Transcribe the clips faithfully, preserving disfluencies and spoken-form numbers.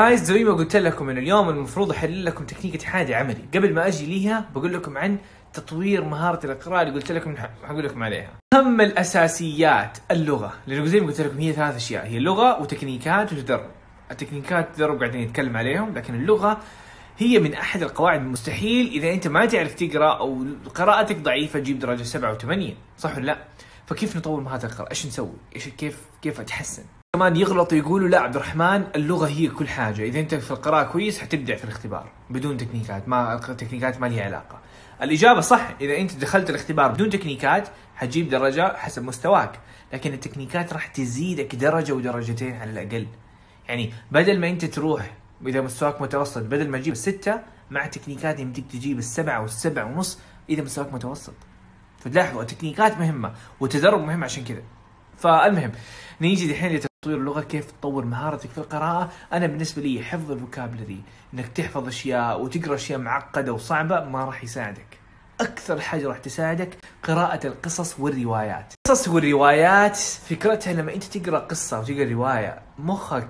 جايز زي ما قلت لكم ان اليوم المفروض احلل لكم تكنيك تحدي عملي. قبل ما اجي ليها بقول لكم عن تطوير مهارة القراءة اللي قلت لكم حقول لكم عليها. اهم الاساسيات اللغة، لانه زي ما قلت لكم هي ثلاث اشياء، هي اللغة وتكنيكات وتدرب. التكنيكات والتدرب قاعدين نتكلم عليهم، لكن اللغة هي من احد القواعد المستحيل اذا انت ما تعرف تقرا او قراءتك ضعيفة تجيب درجة سبعة وثمانية، صح ولا لا؟ فكيف نطور مهارة القراءة؟ ايش نسوي؟ ايش كيف كيف اتحسن؟ كمان يغلطوا يقولوا لا عبد الرحمن اللغة هي كل حاجة، إذا أنت في القراءة كويس حتبدع في الاختبار بدون تكنيكات، ما التكنيكات ما لها علاقة. الإجابة صح، إذا أنت دخلت الاختبار بدون تكنيكات حتجيب درجة حسب مستواك، لكن التكنيكات راح تزيدك درجة ودرجتين على الأقل. يعني بدل ما أنت تروح إذا مستواك متوسط بدل ما تجيب الستة، مع تكنيكات يمديك تجيب السبعة والسبعة ونص إذا مستواك متوسط. فتلاحظوا التكنيكات مهمة والتدرب مهم عشان كذا. فالمهم نيجي دحين لتطوير اللغة، كيف تطور مهارتك في القراءة. أنا بالنسبة لي حفظ الفوكابلري، إنك تحفظ أشياء وتقرأ أشياء معقدة وصعبة ما راح يساعدك. أكثر حاجة راح تساعدك قراءة القصص والروايات. القصص والروايات فكرتها لما أنت تقرأ قصة وتقرأ رواية مخك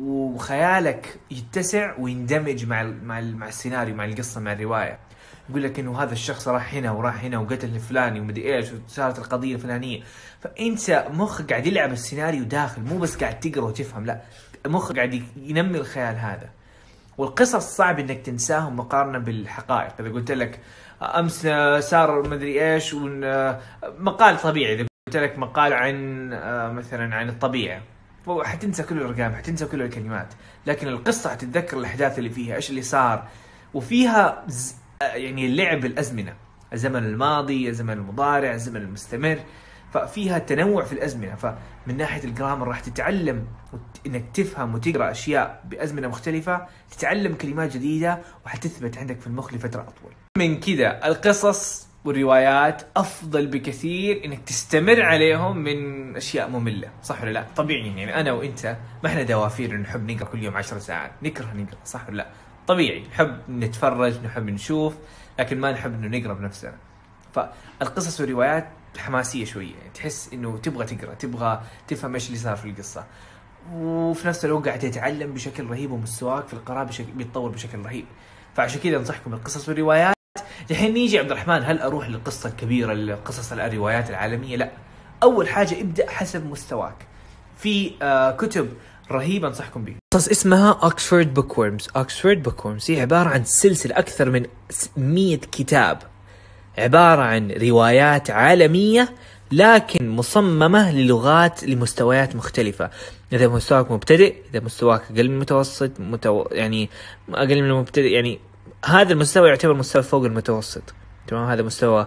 وخيالك يتسع ويندمج مع مع مع السيناريو، مع القصة، مع الرواية. يقول لك انه هذا الشخص راح هنا وراح هنا وقتل الفلاني ومدري ايش وصارت القضيه الفلانيه، فانت مخك قاعد يلعب السيناريو داخل، مو بس قاعد تقرا وتفهم، لا مخك قاعد ينمي الخيال هذا. والقصص صعب انك تنساهم مقارنه بالحقائق. اذا قلت لك امس صار مدري ايش مقال طبيعي، اذا قلت لك مقال عن مثلا عن الطبيعه حتنسى كل الارقام، حتنسى كل الكلمات، لكن القصه حتتذكر الاحداث اللي فيها، ايش اللي صار، وفيها يعني اللعب الازمنه، الزمن الماضي، الزمن المضارع، الزمن المستمر، ففيها تنوع في الازمنه. فمن ناحيه الجرامر راح تتعلم انك تفهم وتقرا اشياء بازمنه مختلفه، تتعلم كلمات جديده وحتثبت عندك في المخ لفتره اطول. من كذا القصص والروايات افضل بكثير انك تستمر عليهم من اشياء ممله، صح ولا لا؟ طبيعي يعني انا وانت ما احنا دوافير نحب نقرا كل يوم عشر ساعات، نكره نقرا، صح ولا لا؟ طبيعي نحب نتفرج، نحب نشوف، لكن ما نحب انه نقرا بنفسنا. فالقصص والروايات حماسيه شويه، يعني تحس انه تبغى تقرا، تبغى تفهم ايش اللي صار في القصه، وفي نفس الوقت قاعد تتعلم بشكل رهيب، ومستواك في القراءه بشكل بيتطور بشكل رهيب. فعشان كذا انصحكم بالقصص والروايات. الحين نيجي عبد الرحمن، هل اروح للقصه الكبيره، القصص الروايات العالميه؟ لا، اول حاجه ابدا حسب مستواك. في آه كتب رهيبة انصحكم بيه، قصص اسمها اوكسفورد بوكورمز. اوكسفورد بوكورمز هي عبارة عن سلسلة أكثر من مئة كتاب، عبارة عن روايات عالمية لكن مصممة للغات لمستويات مختلفة. إذا مستواك مبتدئ، إذا مستواك أقل من المتوسط، متو... يعني أقل من المبتدئ، يعني هذا المستوى يعتبر مستوى فوق المتوسط، تمام؟ هذا مستوى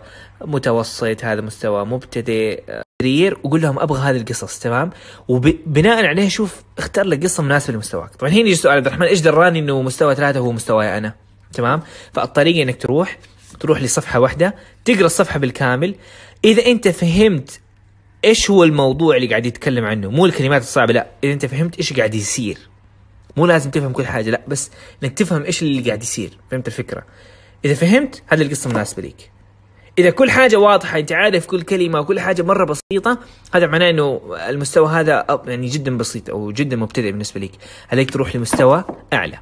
متوسط، هذا مستوى مبتدئ، كارير، وقول لهم ابغى هذه القصص، تمام؟ وبناء عليه شوف اختار لك قصه مناسبه لمستواك. طبعا هنا يجي سؤال، عبد الرحمن ايش دراني انه مستوى ثلاثة هو مستواي انا؟ تمام؟ فالطريقه انك تروح تروح لصفحه واحده، تقرا الصفحه بالكامل. اذا انت فهمت ايش هو الموضوع اللي قاعد يتكلم عنه، مو الكلمات الصعبه، لا، اذا انت فهمت ايش قاعد يصير، مو لازم تفهم كل حاجه، لا، بس انك تفهم ايش اللي قاعد يصير، فهمت الفكره؟ اذا فهمت هذه القصه مناسبه ليك. إذا كل حاجة واضحة، أنت عارف كل كلمة وكل حاجة مرة بسيطة، هذا معناه إنه المستوى هذا يعني جدا بسيط أو جدا مبتدئ بالنسبة لك، عليك تروح لمستوى أعلى.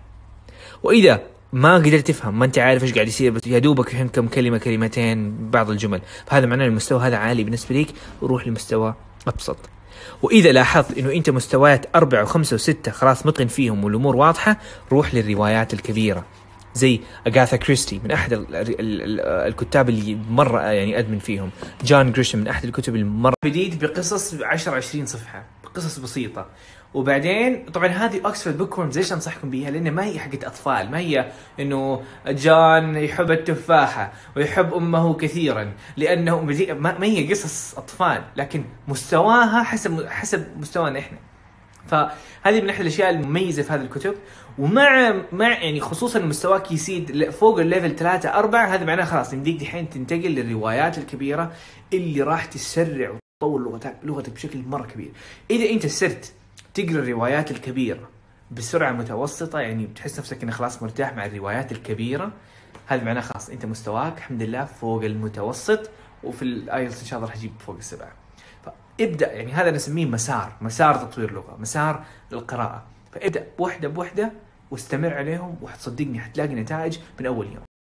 وإذا ما قدرت تفهم، ما أنت عارف إيش قاعد يصير، بس يا دوبك فهمت كم كلمة كلمتين بعض الجمل، فهذا معناه المستوى هذا عالي بالنسبة لك، وروح لمستوى أبسط. وإذا لاحظت إنه أنت مستويات أربعة وخمسة وستة خلاص متقن فيهم والأمور واضحة، روح للروايات الكبيرة زي أغاثا كريستي، من أحد ال ال ال الكتاب اللي مرة يعني أدمن فيهم. جون جريشم من أحد الكتب اللي مرة. بديت بقصص عشرة عشرين صفحة، قصص بسيطة، وبعدين طبعا هذه اوكسفورد بوكورمز ليش انصحكم بيها؟ لأن ما هي حقت أطفال، ما هي إنه جون يحب التفاحة ويحب أمه كثيرا، لأنه ما هي قصص أطفال، لكن مستواها حسب حسب مستوانا إحنا. فهذه من احد الاشياء المميزه في هذه الكتب. ومع مع يعني خصوصا مستواك يزيد فوق الليفل ثلاثة أربعة، هذا معناه خلاص يمديك دحين تنتقل للروايات الكبيره اللي راح تسرع وتطور لغتك لغتك بشكل مره كبير. اذا انت صرت تقرا الروايات الكبيره بسرعه متوسطه، يعني بتحس نفسك انك خلاص مرتاح مع الروايات الكبيره، هذا معناه خلاص انت مستواك الحمد لله فوق المتوسط، وفي الايلتس ان شاء الله راح تجيب فوق السبعه. ابدأ، يعني هذا نسميه مسار، مسار تطوير لغة، مسار للقراءة. فابدأ بوحدة بوحدة واستمر عليهم وحتصدقني حتلاقي نتائج من اول يوم.